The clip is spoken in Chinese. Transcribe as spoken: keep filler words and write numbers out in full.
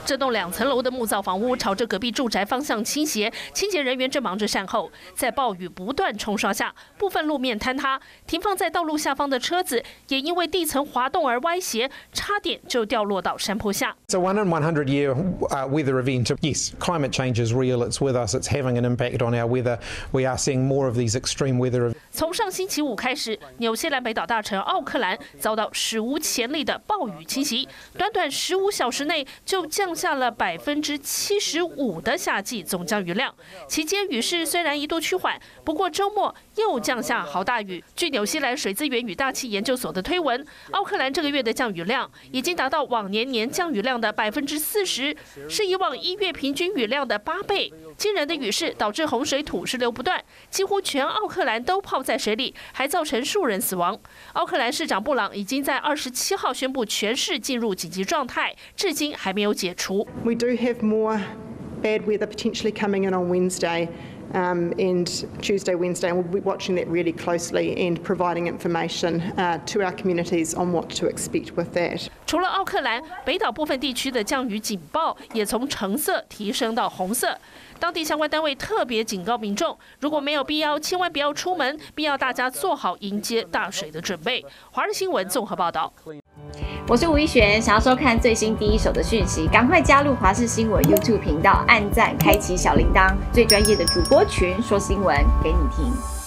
这栋两层楼的木造房屋朝着隔壁住宅方向倾斜，清洁人员正忙着善后。在暴雨不断冲刷下，部分路面坍塌，停放在道路下方的车子也因为地层滑动而歪斜，差点就掉落到山坡下。 It's a one in one hundred year uh, weather event. Yes, climate change is real. It's with us. It's having an impact on our weather. We are seeing more of these extreme weather. 从上星期五开始，纽西兰北岛大城奥克兰遭到史无前例的暴雨侵袭，短短十五小时内就降下了百分之七十五的夏季总降雨量。期间雨势虽然一度趋缓，不过周末又降下豪大雨。据纽西兰水资源与大气研究所的推文，奥克兰这个月的降雨量已经达到往年年降雨量的百分之四十，是以往一月平均雨量的八倍。惊人的雨势导致洪水土石流不断，几乎全奥克兰都泡在水里，还造成数人死亡。奥克兰市长布朗已经在二十七号宣布全市进入紧急状态，至今还没有解除。 We do have more bad weather potentially coming in on Wednesday. Um, and Tuesday, Wednesday, and we'll be watching that really closely and providing information uh, to our communities on what to expect with that. 除了奥克兰，北岛部分地区的降雨警报也从橙色提升到红色。当地相关单位特别警告民众，如果没有必要，千万不要出门，并要大家做好迎接大水的准备。华视新闻综合报道。 我是吴一璇，想要收看最新第一手的讯息，赶快加入华视新闻 YouTube 频道，按赞，开启小铃铛，最专业的主播群说新闻给你听。